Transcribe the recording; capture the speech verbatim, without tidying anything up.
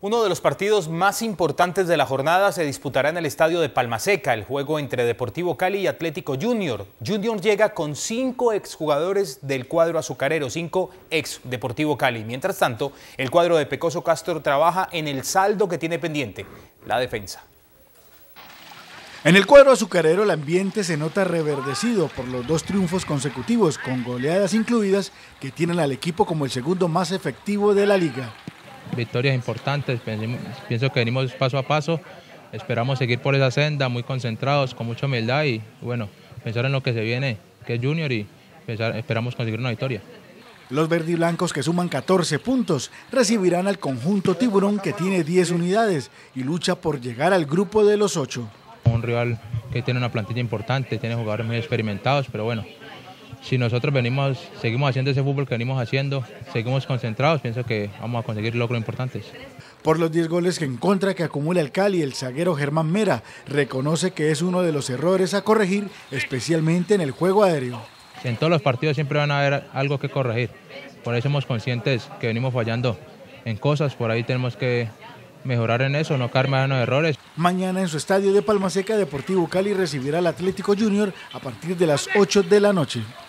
Uno de los partidos más importantes de la jornada se disputará en el estadio de Palmaseca, el juego entre Deportivo Cali y Atlético Junior. Junior llega con cinco exjugadores del cuadro azucarero, cinco ex Deportivo Cali. Mientras tanto, el cuadro de Pecoso Castro trabaja en el saldo que tiene pendiente, la defensa. En el cuadro azucarero el ambiente se nota reverdecido por los dos triunfos consecutivos, con goleadas incluidas, que tienen al equipo como el segundo más efectivo de la liga. Victorias importantes, pienso que venimos paso a paso, esperamos seguir por esa senda, muy concentrados, con mucha humildad y bueno, pensar en lo que se viene, que es Junior, y pensar, esperamos conseguir una victoria. Los verdiblancos, que suman catorce puntos, recibirán al conjunto Tiburón, que tiene diez unidades y lucha por llegar al grupo de los ocho. Un rival que tiene una plantilla importante, tiene jugadores muy experimentados, pero bueno, si nosotros venimos, seguimos haciendo ese fútbol que venimos haciendo, seguimos concentrados, pienso que vamos a conseguir logros importantes. Por los diez goles que en contra que acumula el Cali, el zaguero Germán Mera reconoce que es uno de los errores a corregir, especialmente en el juego aéreo. En todos los partidos siempre van a haber algo que corregir, por eso somos conscientes que venimos fallando en cosas, por ahí tenemos que mejorar en eso, no caer más en los errores. Mañana en su estadio de Palmaseca, Deportivo Cali recibirá al Atlético Junior a partir de las ocho de la noche.